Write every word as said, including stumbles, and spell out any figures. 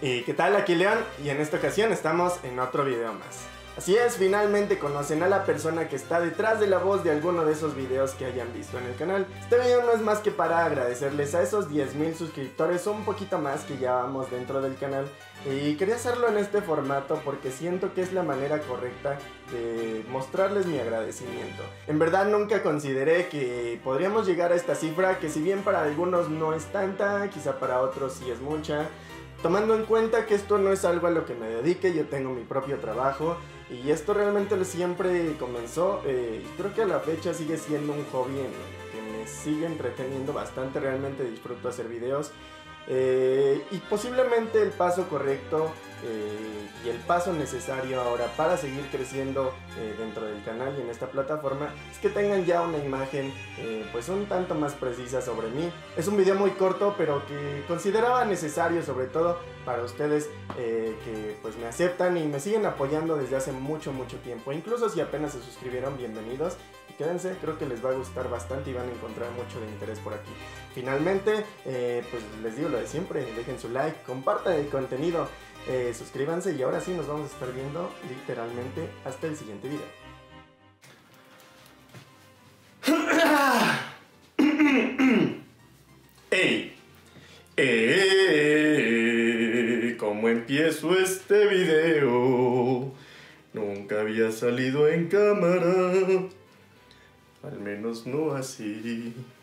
¿Y qué tal? Aquí León, y en esta ocasión estamos en otro video más. Así es, finalmente conocen a la persona que está detrás de la voz de alguno de esos videos que hayan visto en el canal. Este video no es más que para agradecerles a esos diez mil suscriptores, un poquito más que ya vamos dentro del canal. Y quería hacerlo en este formato porque siento que es la manera correcta de mostrarles mi agradecimiento. En verdad nunca consideré que podríamos llegar a esta cifra, que si bien para algunos no es tanta, quizá para otros sí es mucha. Tomando en cuenta que esto no es algo a lo que me dedique, yo tengo mi propio trabajo y esto realmente siempre comenzó eh, y creo que a la fecha sigue siendo un hobby en el que me sigue entreteniendo bastante, realmente disfruto hacer videos eh, y posiblemente el paso correcto eh, y el paso necesario ahora para seguir creciendo eh, dentro del canal y en esta plataforma es que tengan ya una imagen eh, pues un tanto más precisa sobre mí. Es un video muy corto pero que consideraba necesario, sobre todo para ustedes eh, que pues me aceptan y me siguen apoyando desde hace mucho mucho tiempo. Incluso si apenas se suscribieron, bienvenidos y quédense, creo que les va a gustar bastante y van a encontrar mucho de interés por aquí. Finalmente eh, pues les digo lo de siempre, dejen su like, compartan el contenido, eh, suscríbanse y ahora sí nos vamos a estar viendo literalmente hasta el siguiente video. ¡Ey! ¡Eh! ¿Cómo empiezo este video? Nunca había salido en cámara, al menos no así.